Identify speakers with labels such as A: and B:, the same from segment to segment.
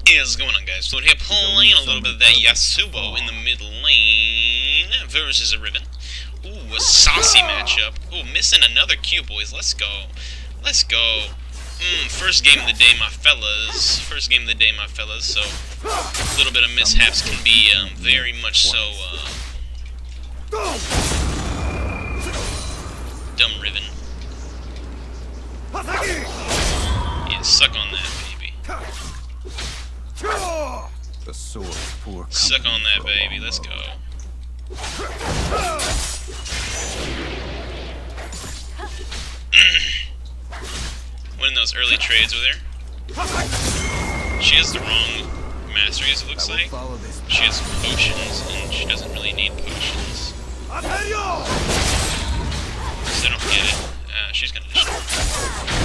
A: Hey, what's going on, guys? Floyd here playing a little bit of that Yasuo in the mid lane versus a Riven. Ooh, a saucy matchup. Ooh, missing another Q, boys. Let's go. Let's go. First game of the day, my fellas. First game of the day, my fellas. So, a little bit of mishaps can be very much so dumb Riven. Yeah, suck on that, baby.
B: The sword for
A: suck on that, baby. Let's go. Winning those early trades with her. She has the wrong masteries, it looks like. She has potions, and she doesn't really need potions. So I don't get it. She's gonna destroy.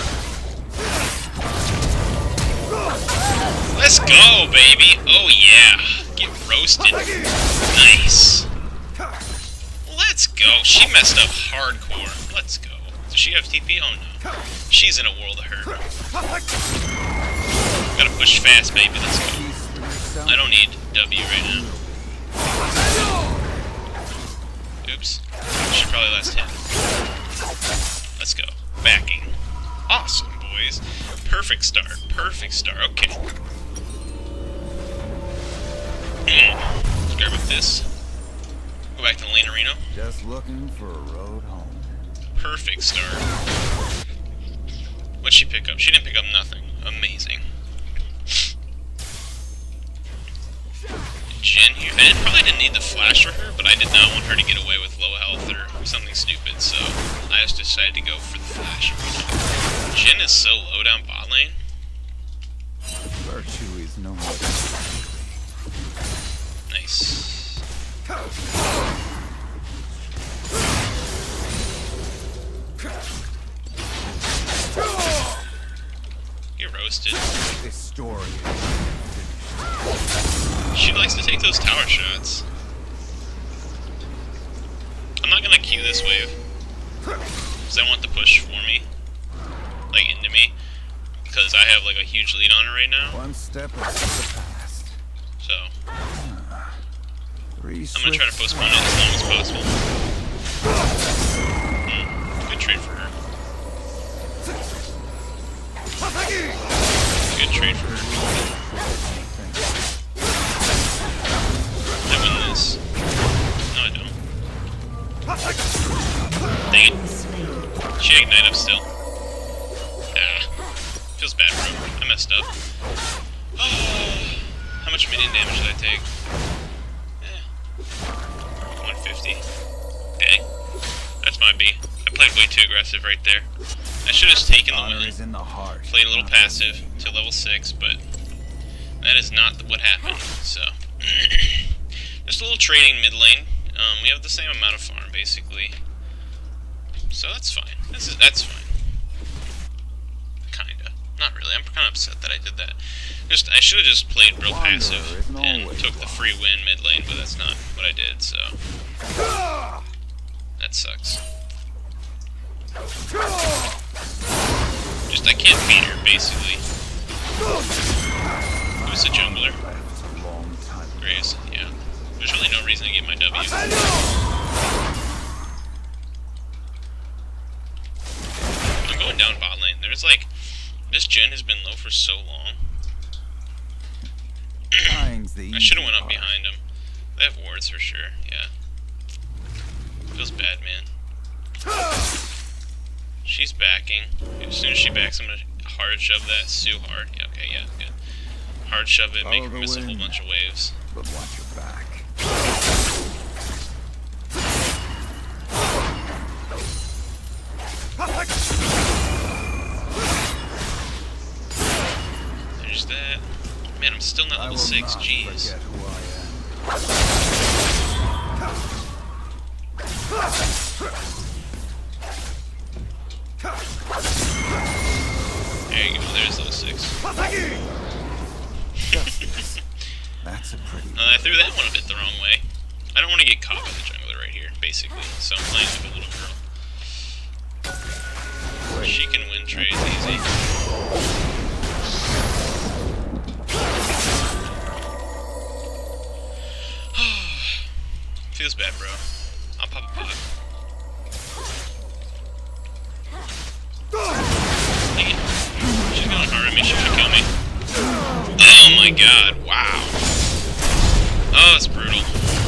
A: Let's go, baby! Oh yeah! Get roasted. Nice. Let's go. She messed up hardcore. Let's go. Does she have TP? Oh no. She's in a world of hurt. Gotta push fast, baby. Let's go. I don't need W right now. Oops. Should probably last hit. Let's go. Backing. Awesome, boys. Perfect start. Perfect start. Okay. Let's grab with this. Go back to the lane arena.
B: Just looking for a road home.
A: Perfect start. What'd she pick up? She didn't pick up nothing. Amazing. Jhin here. I probably didn't need the flash for her, but I did not want her to get away with low health or something stupid, so I just decided to go for the flash. Jhin is so low down bot lane.
B: Virtue is no more.
A: Nice. Get roasted.
B: This story.
A: She likes to take those tower shots. I'm not gonna Q this wave, because I want the push for me, like into me, because I have like a huge lead on her right now.
B: One step into the past.
A: So I'm gonna try to postpone it as long as possible. Good trade for her. Good trade for her. I win this. No, I don't. Dang it. She ignite up still. Feels bad, bro. I messed up. Oh, how much minion damage did I take? 150. Dang. That's my B. I played way too aggressive right there. I should have just taken the win. Played a little passive to level 6, but that is not what happened, so. Just a little trading mid lane. We have the same amount of farm, basically. So that's fine. That's fine. Kinda. Not really. I'm kinda upset that I did that. I should have just played real passive and took the free win mid lane, but that's not what I did, so. That sucks. I can't beat her, basically. Who's the jungler? Graves, yeah. There's really no reason to get my W. I'm going down bot lane. There's like, this Jhin has been low for so long. I should have went up behind him. They have wards for sure, yeah. Feels bad, man. She's backing. As soon as she backs, I'm gonna hard shove that Sue hard. Yeah, okay, yeah, good. Hard shove it, make her miss a whole bunch of waves.
B: But watch your back.
A: There's that. Man, I'm still not level 6, jeez. There you go, there's level 6.
B: That's a pretty.
A: I threw that one a bit the wrong way. I don't want to get caught by the jungler right here, basically. So I'm playing with a little girl. She can win trades easy. Feels bad, bro. I'll pop a pot. Dang it. She's gonna harm me. She's gonna kill me. Oh my god. Wow. Oh, that's brutal.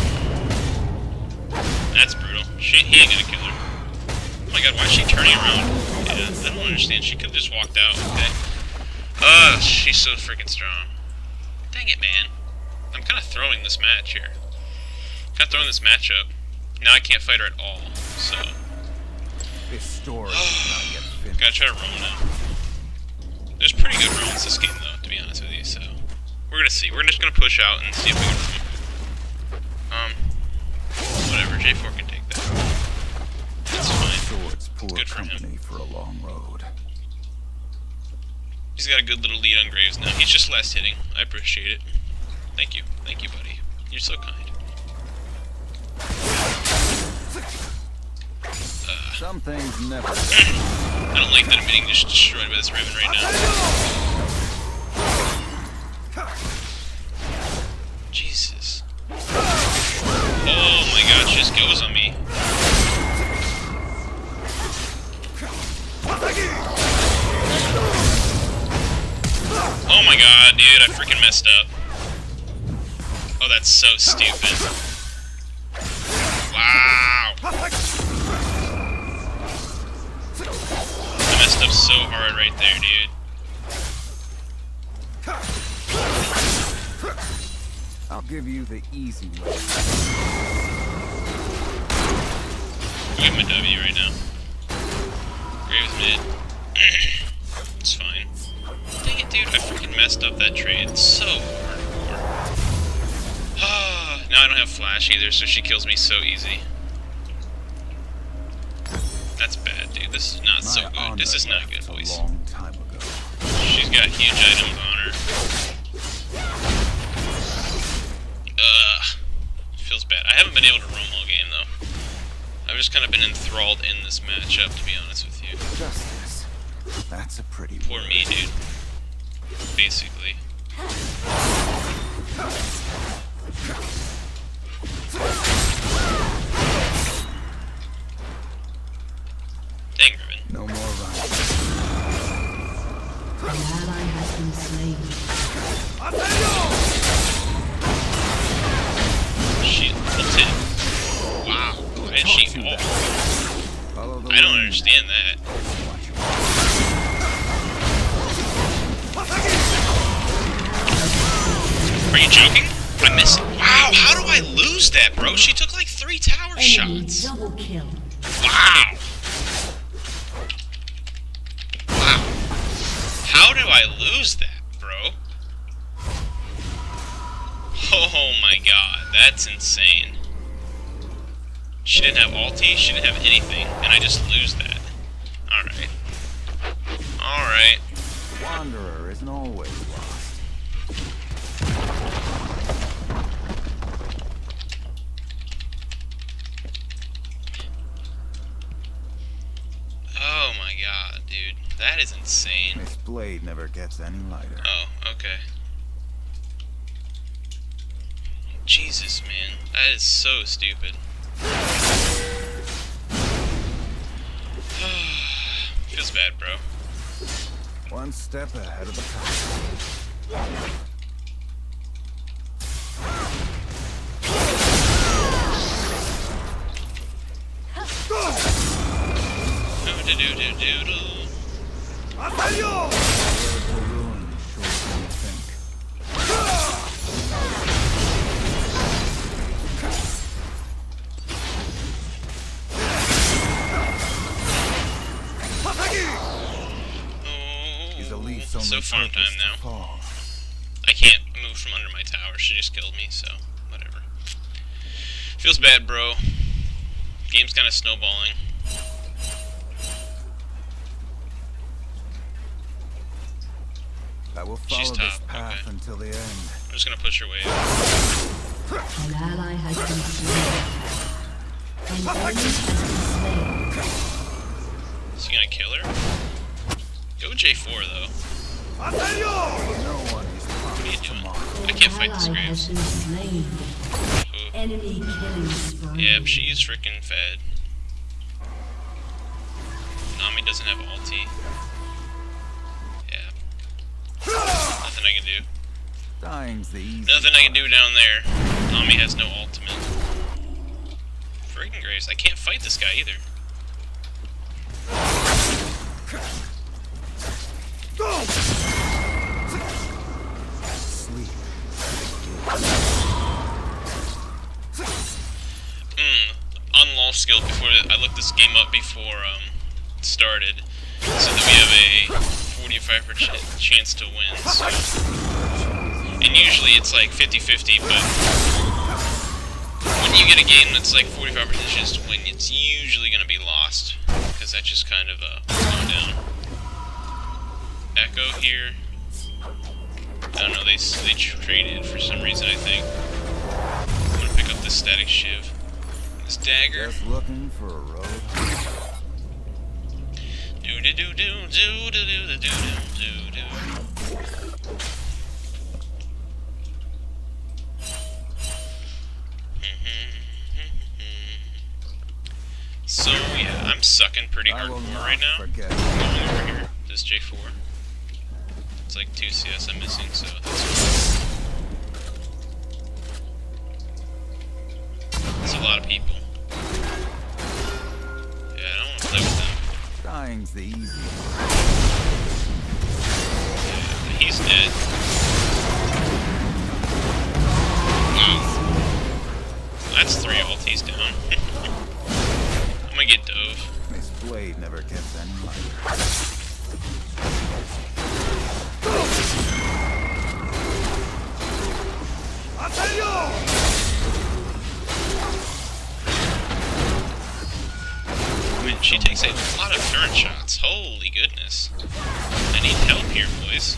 A: That's brutal. He ain't gonna kill her. Oh my god, why is she turning around? Yeah, I don't understand. She could have just walked out. Okay. She's so freaking strong. Dang it, man. I'm kind of throwing this match here. Kind of throwing this match up. Now I can't fight her at all, so...
B: This story is not yet finished.
A: Gotta try to roam now. There's pretty good roams this game, though, to be honest with you, so... We're gonna see. We're just gonna push out and see if we can roam. Whatever. J4 can take that. That's fine. It's good for him.
B: For a long road.
A: He's got a good little lead on Graves now. He's just last hitting. I appreciate it. Thank you. Thank you, buddy. You're so kind.
B: Some things never.
A: I don't like that I'm getting just destroyed by this riven right now. Jesus. Oh my god, she just goes on me. Oh my god, dude, I freaking messed up. Oh, that's so stupid. Wow. I messed up so hard right there, dude.
B: I'll give you the easy way.
A: I'll give him a W right now. Graves mid. It's fine. Dang it, dude. I freaking messed up that trade so hardcore. Now I don't have flash either, so she kills me so easy. That's bad, dude. This is not so good. This is not good, boys. She's got huge items on her. Feels bad. I haven't been able to roam all game, though. I've just kind of been enthralled in this matchup, to be honest with you.
B: Justice. That's a pretty
A: Poor me, dude. Basically. Dang, Riven.
B: No more running.
C: An ally has been slain.
A: She ulted. Wow. Why did she ult? I don't understand that. Are you joking? I missed it. Wow, how do I lose that, bro? She took like 3 tower shots.
C: Double kill.
A: Wow. Wow. How do I lose that, bro? Oh my god, that's insane. She didn't have ulti, she didn't have anything, and I just lose that. Alright. Alright.
B: Wanderer isn't always lost.
A: Oh my god, dude. That is insane.
B: This blade never gets any lighter.
A: Oh, okay. Jesus, man. That is so stupid. Feels bad, bro.
B: One step ahead of the pack.
A: Do-do-do-do-do-do. So farm time now. I can't move from under my tower. She just killed me, so whatever. Feels bad, bro. Game's kind of snowballing.
B: I will follow
A: She's top.
B: this path until the end.
A: I'm just gonna push her wave.
C: An ally has been slain. An enemy has been slain.
A: Is he gonna kill her? Go J4 though.
B: No one is
A: What are you doing? I can't fight this Graves. Ooh.
C: Enemy killing spree.
A: Yep, she's freaking fed. Nami doesn't have ulti. Yeah. Nothing I can do.
B: Dying's the easy
A: Nothing I can do down there. Nami has no ultimate. Freaking Graves. I can't fight this guy either.
B: Sleep.
A: On launch skill before I looked this game up before it started, so that we have a 45% chance to win. So. And usually it's like 50-50, but when you get a game that's like 45% chance to win, it's usually gonna be lost because that just kind of slowed down. Echo here. I don't know. They traded for some reason. I think. I'm gonna pick up this static shiv. This dagger.
B: Just looking for a road.
A: Do do do do do do do do do do. So yeah, I'm sucking pretty hardcore right now. Going over here, this J4. It's like 2 CS I'm missing, so that's a lot of people. Yeah, I don't want to play with them.
B: Dying's the easy.
A: Yeah, he's dead. Wow. That's 3 ultis down. I'm gonna get dove.
B: This blade never gets any lighter.
A: I mean, she takes a lot of turret shots. Holy goodness. I need help here, boys.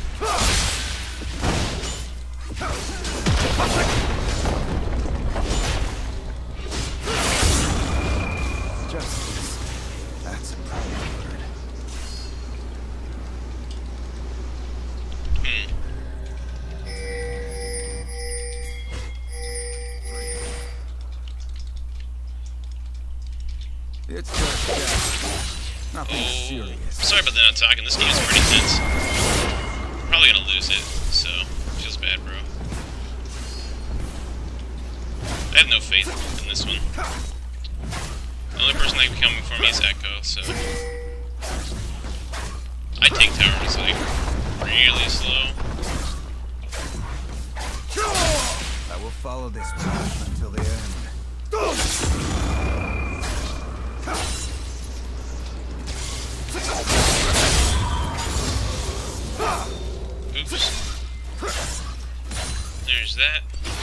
B: Justice. That's a proud word. It's just nothing serious.
A: Sorry about that not talking. This game is pretty tense. Probably gonna lose it, so feels bad, bro. I have no faith in this one. The only person that can be coming for me is Echo, so I take towers like really slow.
B: I will follow this path until the end.
A: Oops. There's that.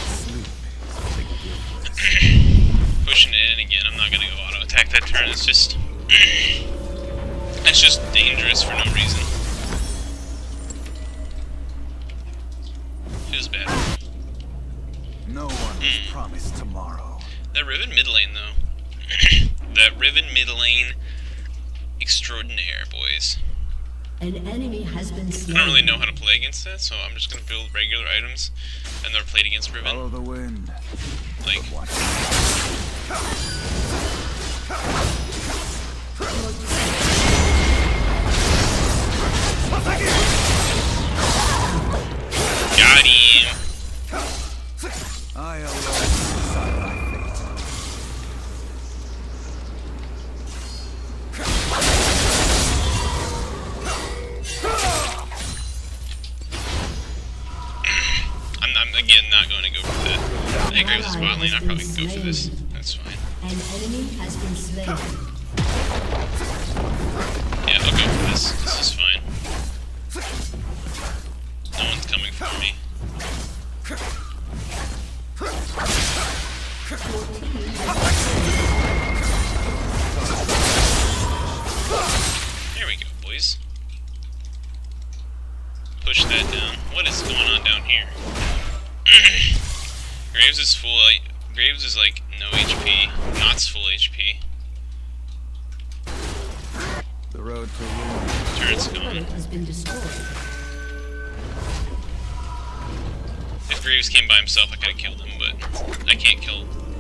A: Pushing it in again. I'm not gonna go auto attack that turn. It's just dangerous for no reason. Feels bad.
B: No one is promised tomorrow.
A: That riven mid lane though. That riven mid lane extraordinaire, boys.
C: An enemy has been slain.
A: I don't really know how to play against that, so I'm just gonna build regular items and they're played against riven.
B: Follow the wind.
A: Like got him.
B: I alone decide my fate.
A: I'm again not going to go for that. I agree with this bot lane. I probably can go for this. That's fine.
C: An enemy has been slain.
A: Yeah, I'll go for this. This is fine. No one's coming for me. There we go, boys. Push that down. What is going on down here? Graves is full. Graves is like no HP. Not's full HP.
B: The road to ruin.
A: Turret's gone.
C: Has been destroyed.
A: If Graves came by himself, I could have killed him, but I can't kill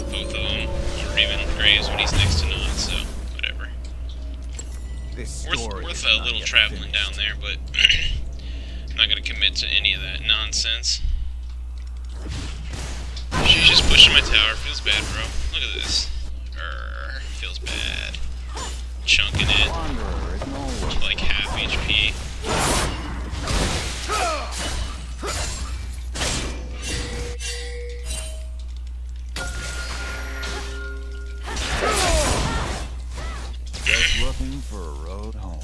A: both of them. Or even Graves, but he's next to not, so whatever. Worth a little traveling down there, but I'm not gonna commit to any of that nonsense. She's just pushing my tower. Feels bad, bro. Look at this. Feels bad. Chunking it. Like half HP.
B: Just looking for a road home.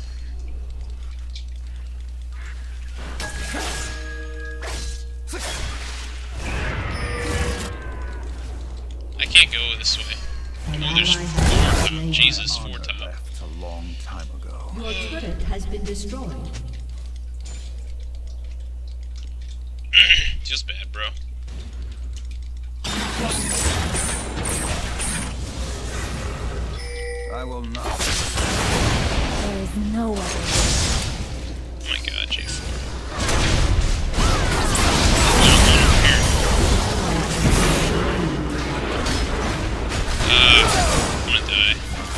A: I can't go this way. Oh, there's 4 top. Jesus, 4 top.
B: Left a long time ago.
C: Your turret has been destroyed.
A: Feels bad, bro.
B: I will not.
D: There is no other way.
A: Oh my god, J4. I'm gonna die.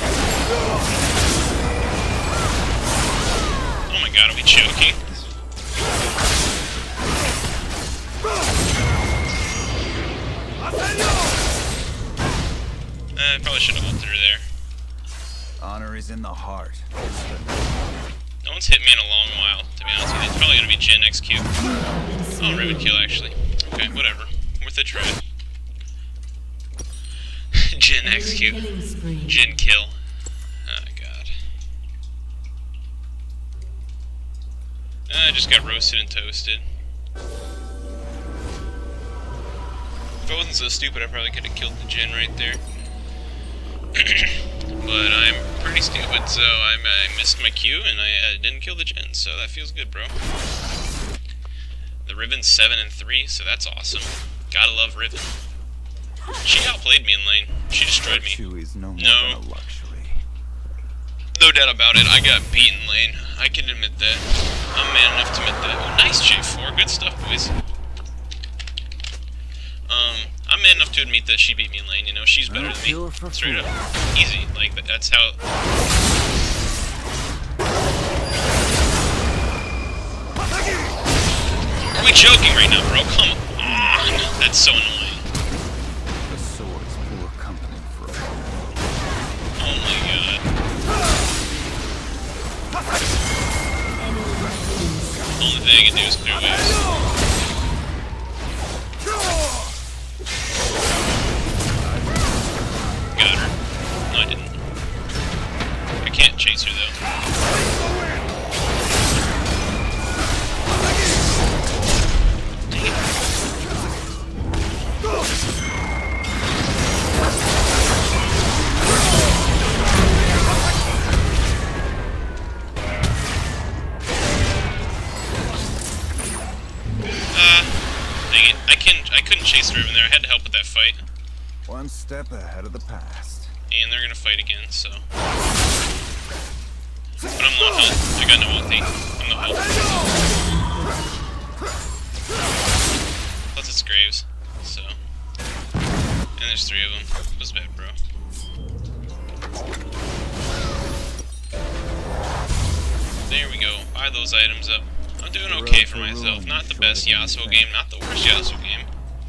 A: Oh my god, are we choking? I probably should have ulted her there.
B: Honor is in the heart.
A: No one's hit me in a long while, to be honest with you. It's probably gonna be Jin XQ. Oh, riven kill, actually. Okay, whatever. Worth a try. Jin XQ. Jin kill. Oh, God. I just got roasted and toasted. If I wasn't so stupid, I probably could have killed the Jin right there. But I'm pretty stupid, so I missed my Q and I didn't kill the Jin, so that feels good, bro. The Riven's 7 and 3, so that's awesome. Gotta love Riven. She outplayed me in lane. She destroyed me. No doubt about it. I got beat in lane. I can admit that. I'm man enough to admit that. Oh, nice J4. Good stuff, boys. I'm man enough to admit that she beat me in lane, you know, she's better than me. Straight up. Easy. Like, that's how... Are we joking right now, bro? Come on! That's so annoying.
B: The sword's poor company for a moment.
A: Oh my god. Only thing I can do is clear waves. Got her. No, I didn't. I can't chase her though. Dang it. Dang it. I couldn't chase her over there. I had to help with that fight.
B: One step ahead of the past.
A: And they're gonna fight again, so. But I'm low health. I got no ulti. I'm no health. Plus it's Graves, so. And there's 3 of them. It was bad, bro. There we go. Buy those items up. I'm doing okay for myself. Not the best Yasuo game, not the worst Yasuo game.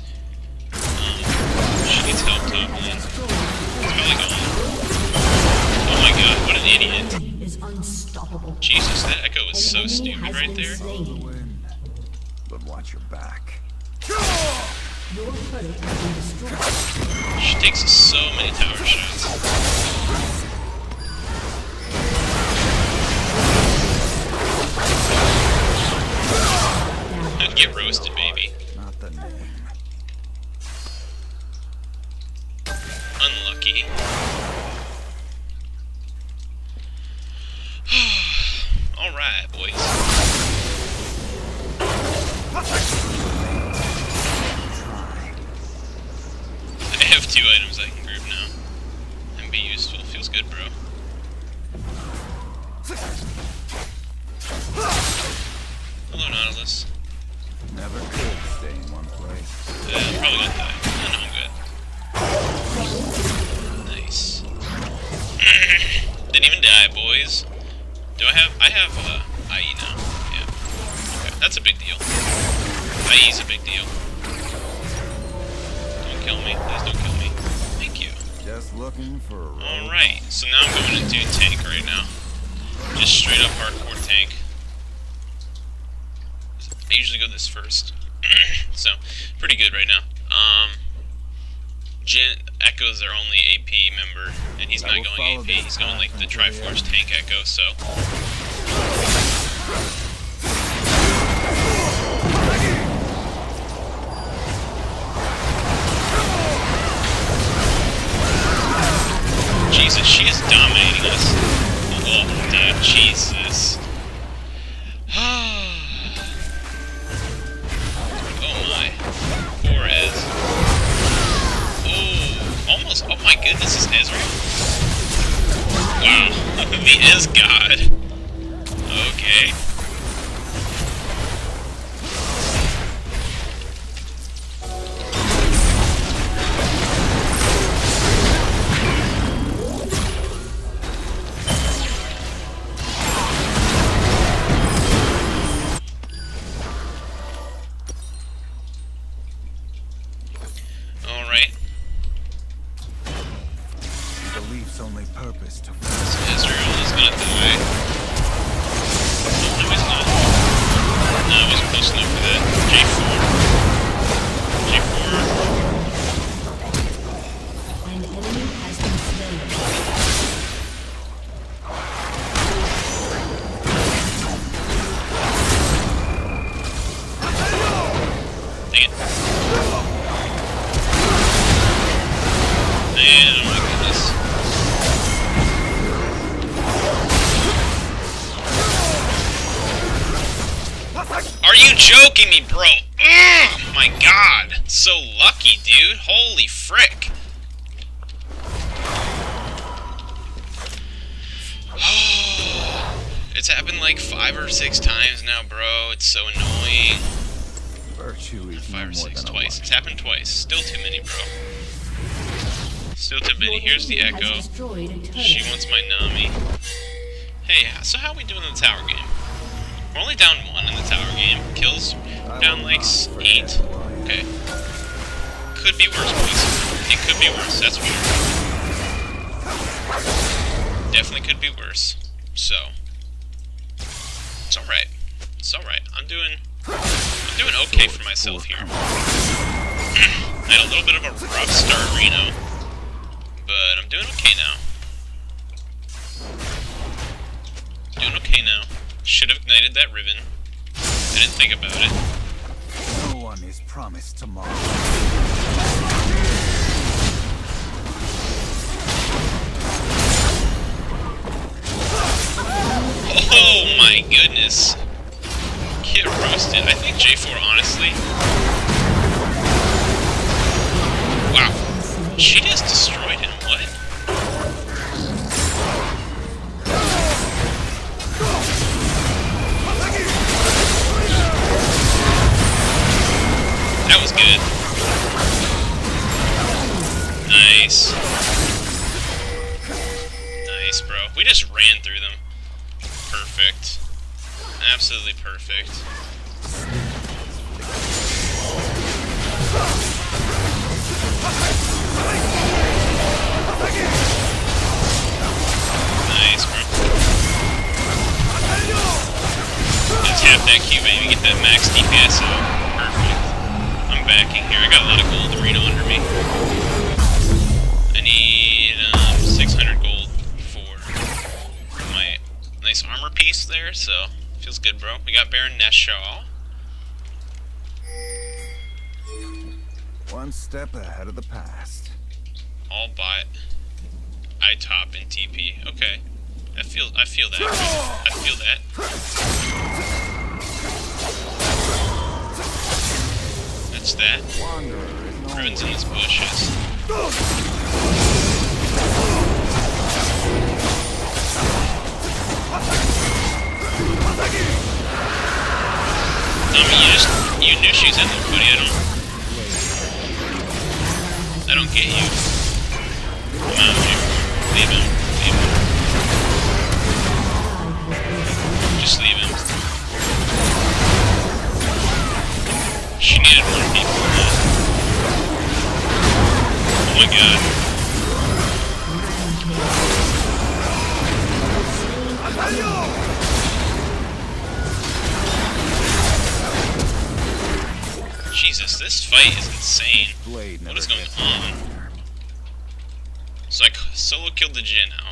A: She needs help top lane. It's probably gone. Oh my god, what an idiot. Jesus, that echo is so stupid right there.
B: But watch your back.
A: She takes so many tower shots. Get roasted, baby.
B: Not the name.
A: Unlucky. Alright, boys. I have 2 items I can group now. And be useful. Feels good, bro. Hello, Nautilus.
B: Never could stay in one place.
A: I'm probably gonna die. I know I'm good. Nice. Didn't even die, boys. Do I have IE now? Yeah. Okay, that's a big deal. IE's a big deal. Don't kill me. Please don't kill me. Thank you.
B: Just looking for a
A: Alright, so now I'm going to do tank right now. Just straight up hardcore tank. I usually go this first. So, pretty good right now. Echo's our only AP member, and he's not going AP, he's going like the Triforce tank Echo, so... Jesus, she is dominating us. Oh, dude, Jesus. Oh my. Poor Ez. Oh, almost. Oh my goodness, is Ezreal? Wow, the Ez God. Okay.
B: Belief's only purpose to
A: Ezreal is gonna die. No, he's not. No, I wasn't close enough for that. J4.
C: An enemy has been slain.
A: Dang it. Man, oh my goodness. Are you joking me, bro? Oh my god. So lucky, dude. Holy frick. It's happened like 5 or 6 times now, bro. It's so annoying.
B: virtue is
A: 5 or
B: no
A: 6
B: more than
A: twice. It's happened twice. Still too many, bro. Still too many. Here's the Echo. She wants my Nami. Hey, so how are we doing in the tower game? We're only down 1 in the tower game. Kills down like 8. Okay. Could be worse, boys. It could be worse, that's for sure. Definitely could be worse. So, it's alright. It's alright. I'm doing okay for myself here. I had a little bit of a rough start, Reno. But I'm doing okay now. Doing okay now. Should have ignited that riven. I didn't think about it.
B: No one is promised tomorrow.
A: Oh my goodness. Get roasted. I think J4, honestly. Wow. She just destroyed him. What? That was good. Nice. Nice, bro. We just ran through them. Perfect. Absolutely perfect. Nice, bro. Just tap that Q, baby. Get that max DPS out. Perfect. I'm backing here. I got a lot of gold Reno under me. I need 600 gold for my nice armor piece there, so feels good, bro. We got Baron Nashor.
B: One step ahead of the past.
A: All bot. I top and TP. Okay. I feel that. I feel that. That's that. Riven's in these bushes. I mean, you knew she was at the buddy. I don't get you. Come on, dude. Leave him. Leave him. Just leave him. She needed more people for that. Oh my god. Jesus, this fight is insane. What is going on? So I solo killed the Jhin out.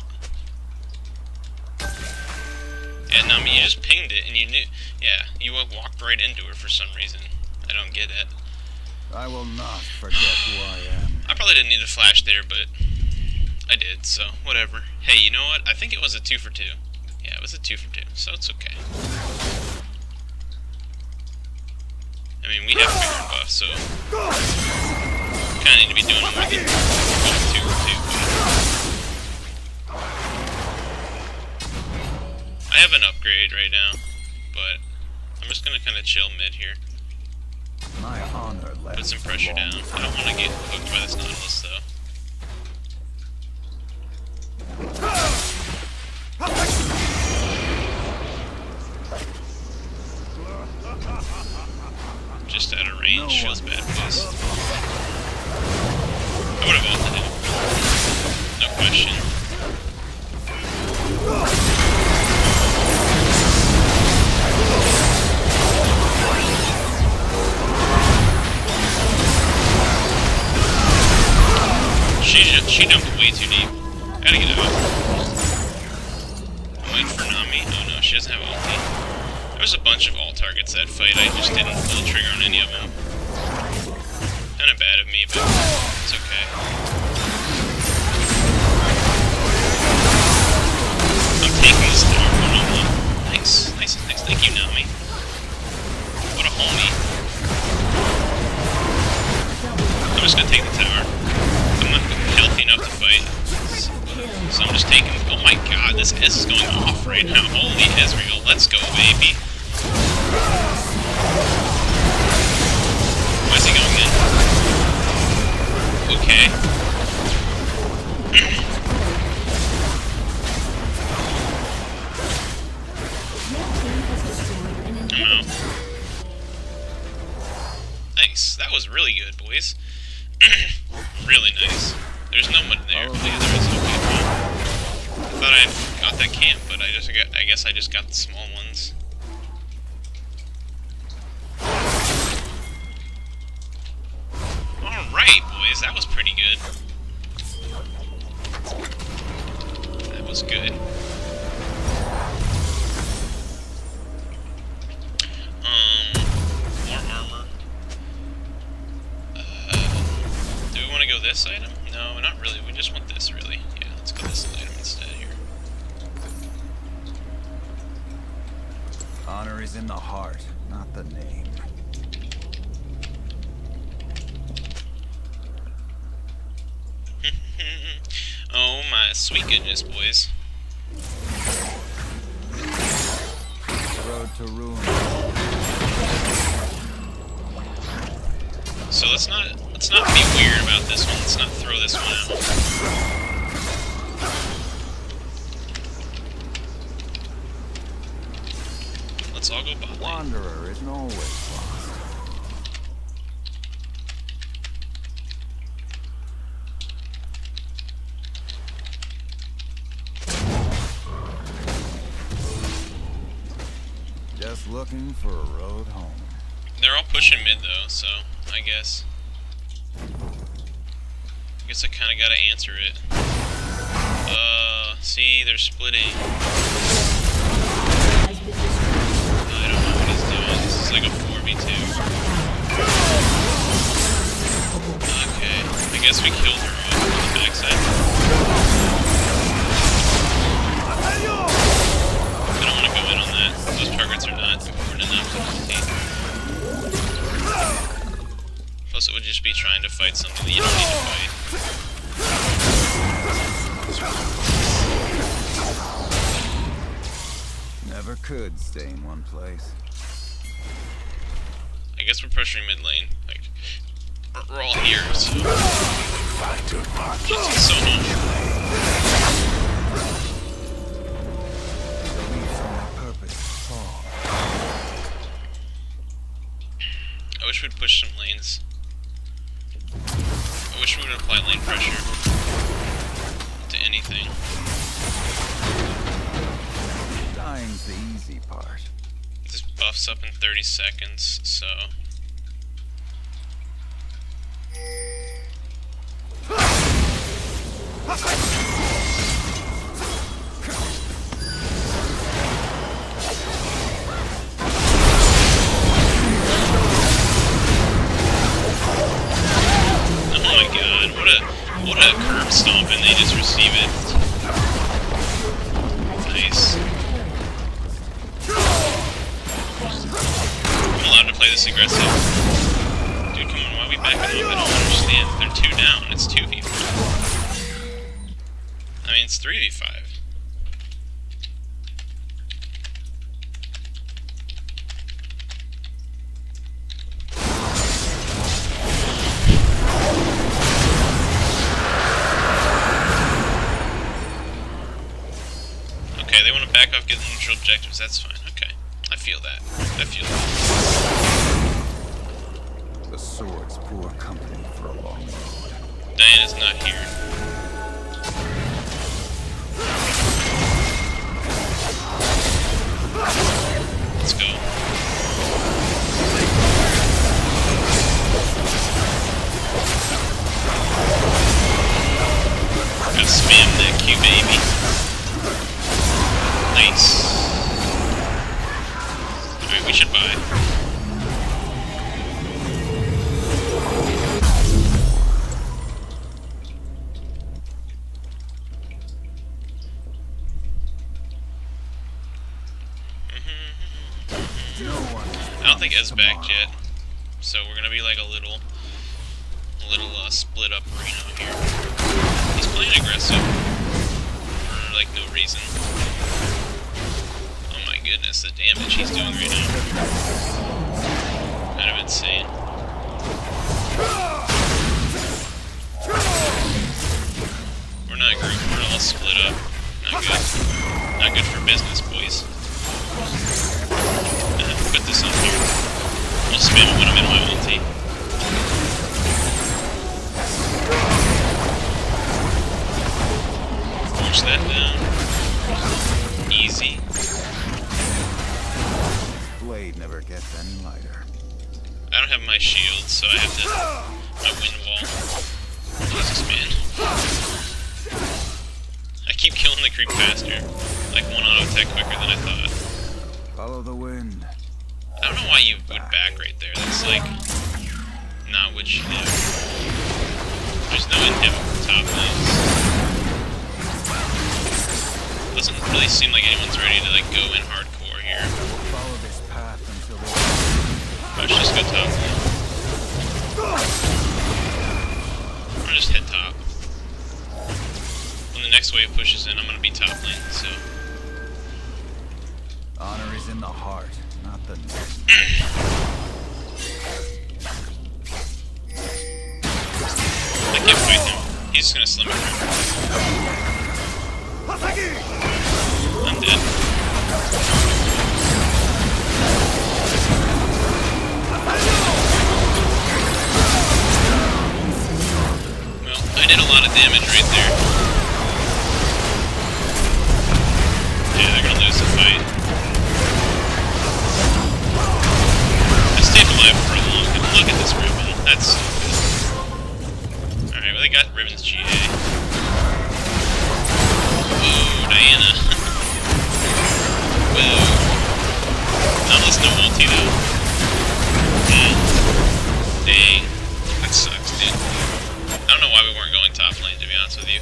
A: Yeah, Nami, you just pinged it and you knew. Yeah, you walked right into her for some reason. I don't get it.
B: I will not forget who I am.
A: I probably didn't need a flash there, but I did, so whatever. Hey, you know what? I think it was a 2 for 2. Yeah, it was a 2 for 2, so it's okay. I mean, we have Baron buff, so kinda need to be doing more than 2 for 2. I have an upgrade right now, but I'm just gonna kinda chill mid here.
B: My honor
A: Put some pressure down. I don't want to get hooked by this Nautilus, though. Just out of range feels bad for this. I would have ulted him. No question. She jumped way too deep. Gotta get out. I'm waiting for Nami. Oh no, she doesn't have ulti. There was a bunch of ult targets that fight. I just didn't pull the trigger on any of them. Kinda bad of me, but it's okay. I'm taking this tower 1-on-1. Nice. Nice. Thank you, Nami. What a homie. I'm just gonna take the tower. I'm not healthy enough to fight. So I'm just taking... Oh my god, this S is going off right now. Holy Ezreal, let's go, baby. Why is he going in? Okay. I'm out. Nice. That was really good, boys. Really nice. There's no one there. The other is okay. I thought I got that camp, but I guess I just got the small ones. Alright, boys, that was pretty good. That was good. More armor. Do we want to go this item? No, not really. We just want this, really. Yeah, let's go this item instead here.
B: Honor is in the heart, not the name.
A: Oh my sweet goodness, boys.
B: Road to ruin.
A: So let's not be weird about this one. Let's not throw this one out. Let's all go bot lane.
B: Wanderer isn't always lost. Just looking for a road home.
A: They're all pushing mid though, so I guess I kind of gotta answer it. See, they're splitting. I don't know what he's doing. This is like a 4v2. Okay, I guess we killed her off on the backside. I don't want to go in on that. Those targets are not important enough to compete. Plus, it would just be trying to fight something that you don't need to fight.
B: Never could stay in one place.
A: I guess we're pressuring mid lane. Like, we're all here, so She's so long. I wish we'd push some lanes. I wish we would apply lane pressure to anything.
B: Dying's the easy part.
A: This buffs up in 30 seconds, so... What a curb stomp, and they just receive it. Nice. I'm allowed to play this aggressive. Dude, come on, why are we backing up? I don't understand. They're 2 down. It's 2v5. I mean, it's 3v5. Back off, get neutral objectives, that's fine, okay. I feel that. I feel that.
B: The sword's poor company for a long road.
A: Diana's not here. Let's go. Gotta spam that Q, baby. Nice. Alright, we should buy. I don't think Ed's back yet, so we're gonna be like a little split up Reno here. He's playing aggressive for like no reason. Goodness, the damage he's doing right now. Kind of insane. We're not grouped, we're all split up. Not good. Not good for business, boys. Put this on here. I'll spam it when I'm in my ulti. Push that down. Easy.
B: Blade never gets any lighter.
A: I don't have my shield, so I have to my wind wall. Jesus, man. I keep killing the creep faster. Like one auto attack quicker than I thought.
B: Follow the wind.
A: I don't know why you would back right there. That's like not what you do. There's no inhib top lanes. Doesn't really seem like anyone's ready to like go in hardcore here.
B: Follow this path until
A: Let's just go top lane. Or just hit top. When the next wave pushes in, I'm gonna be top lane, so.
B: honor is in the heart, not the neck.
A: I can't fight him. He's just gonna slim it right. I'm dead. Well, I did a lot of damage right there. Yeah, they're gonna lose the fight. I stayed alive for a long time. Look at this riven. That's so good. Alright, well they got Riven's GA. Whoa, Diana. Whoa. Almost no ulti though. Dang. That sucks, dude. I don't know why we weren't going top lane, to be honest with you.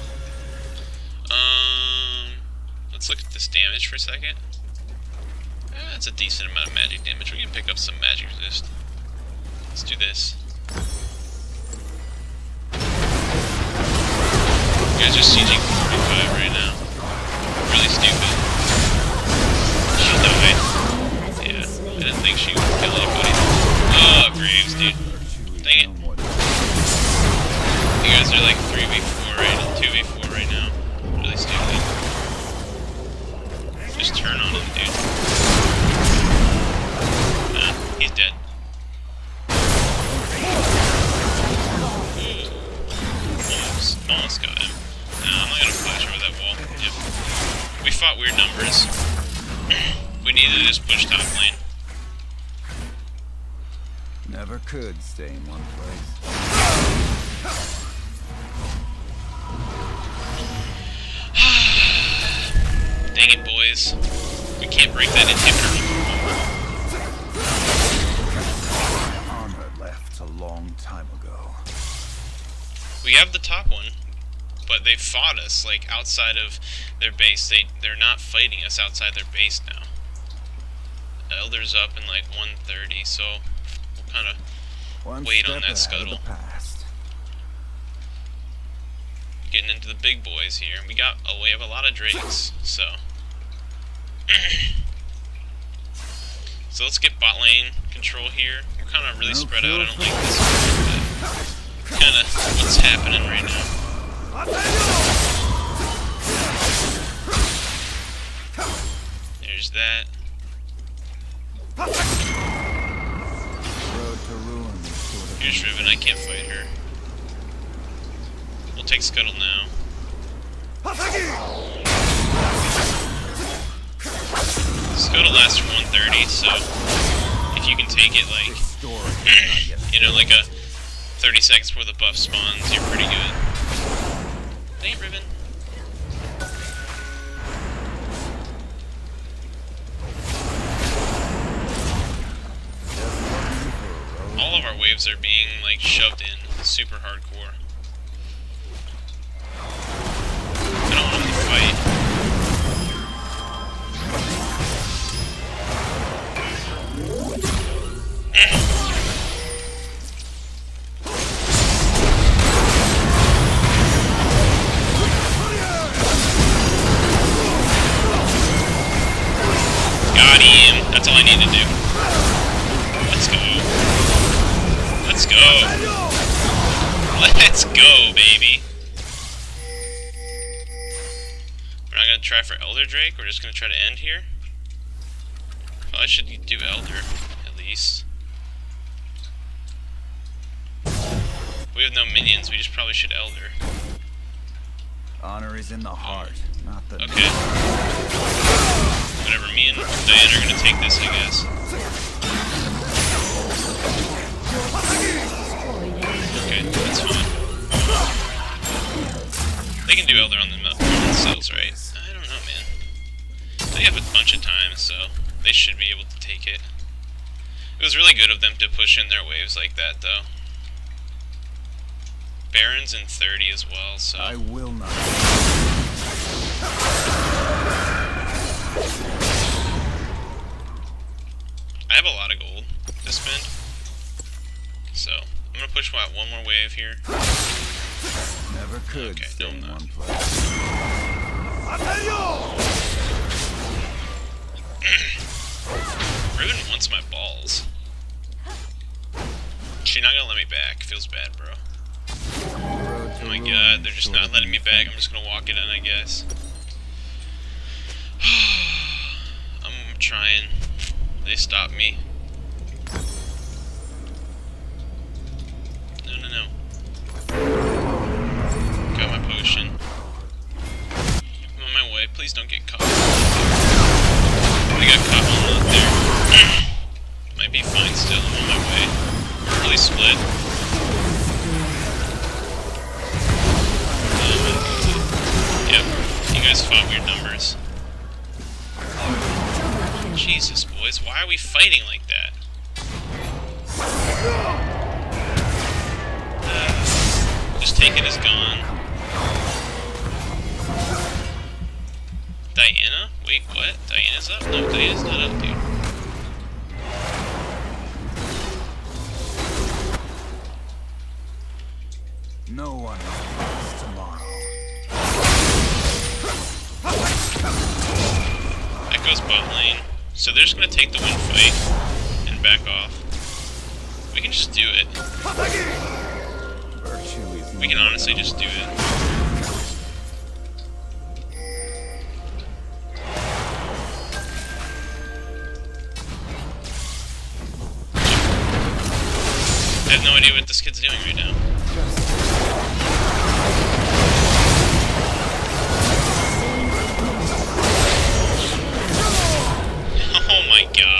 A: Let's look at this damage for a second. That's a decent amount of magic damage. We can pick up some magic resist. Let's do this. You guys are sieging 45 right now. Really stupid. She died. Yeah, I didn't think she would kill anybody. Oh, Graves, dude. Dang it. You guys push top lane.
B: Never could stay in one place.
A: Dang it, boys. We can't break that inhibitor.
B: My armor left a long time ago.
A: We have the top one, but they fought us, like, outside of their base. They're not fighting us outside their base now. Elder's up in, like, 130, so we'll kind of wait on that scuttle. Getting into the big boys here. We have a lot of drakes, so so let's get bot lane control here. We're kind of really spread out. I don't like this, but kind of what's happening right now. There's that. Here's Riven. I can't fight her. We'll take Scuttle now. Scuttle lasts for 130, so if you can take it, like, you know, like a 30 seconds before the buff spawns, you're pretty good. Dang it, Riven. All of our waves are being, like, shoved in super hardcore. I don't want them to fight. Got him! That's all I need to do. Let's go. Let's go. Let's go, baby. We're not gonna try for Elder Drake. We're just gonna try to end here. Probably should do Elder, at least. We have no minions. We just probably should Elder.
B: Honor is in the heart, not the...
A: Okay. Whatever, me and Diane are gonna take this, I guess. Okay, that's fine. They can do Elder on themselves, right? I don't know, man. They have a bunch of time, so they should be able to take it. It was really good of them to push in their waves like that, though. Baron's in 30 as well, so...
B: I will not.
A: I have a lot of gold to spend. So, I'm gonna push one more wave here.
B: Never could
A: okay,
B: stay in
A: no,
B: one place.
A: Riven wants my balls. She's not gonna let me back. Feels bad, bro. Oh my god, they're just not letting me back. I'm just gonna walk it in, I guess. I'm trying. They stopped me. No, no, no. Got my potion. I'm on my way. Please don't get caught. I got caught on that there. Might be fine still. I'm on my way. We're really split. Yep. You guys fought weird numbers. Jesus, boys. Why are we fighting like that? Just take it as gone. Diana? Wait, what? Diana's up? No, Diana's not up, dude.
B: No one knows tomorrow.
A: That goes bot lane. So they're just gonna take the win fight and back off. We can just do it. We can honestly just do it. I have no idea what this kid's doing right now. Oh my god.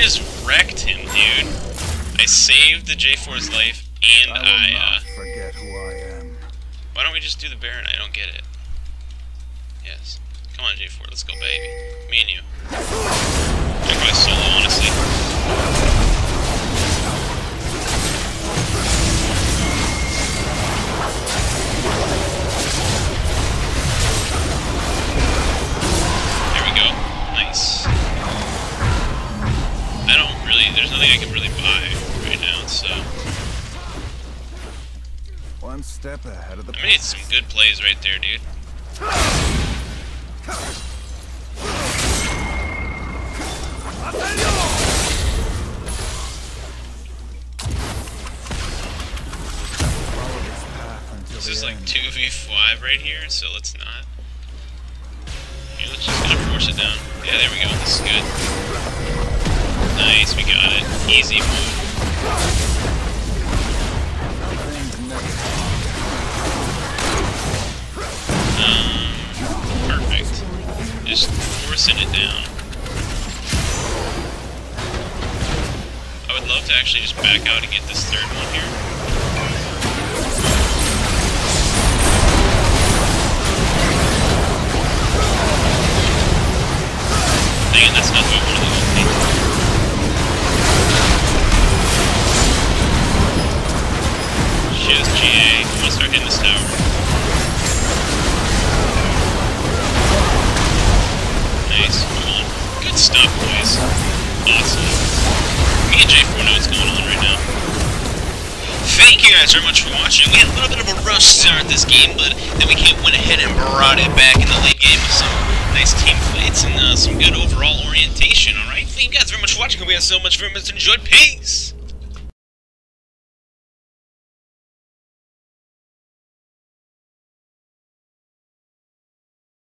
A: just wrecked him, dude. I saved the J4's life, and
B: I will not forget who I am.
A: Why don't we just do the Baron? I don't get it. Yes. Come on, J4, let's go, baby. Me and you. I probably solo, honestly. There we go. Nice. I don't really... There's nothing I can really buy right now, so...
B: One step ahead of the
A: I made some good plays right there, dude. This is like 2v5 right here, so let's not. Here, let's just kind of force it down. Yeah, there we go. This is good. Nice, we got it. Easy move. Perfect. Just forcing it down. I would love to actually just back out and get this third one here. Dang it, that's not what I wanted to do. Just GA. I'm gonna start hitting this tower. Nice, come on. Good stuff, boys. Awesome. Me and J4 know what's going on right now. Thank you guys very much for watching. We had a little bit of a rush start this game, but then we went ahead and brought it back in the late game with some nice team fights and some good overall orientation, alright? Thank you guys very much for watching. Hope you guys so much very much enjoyed. Peace!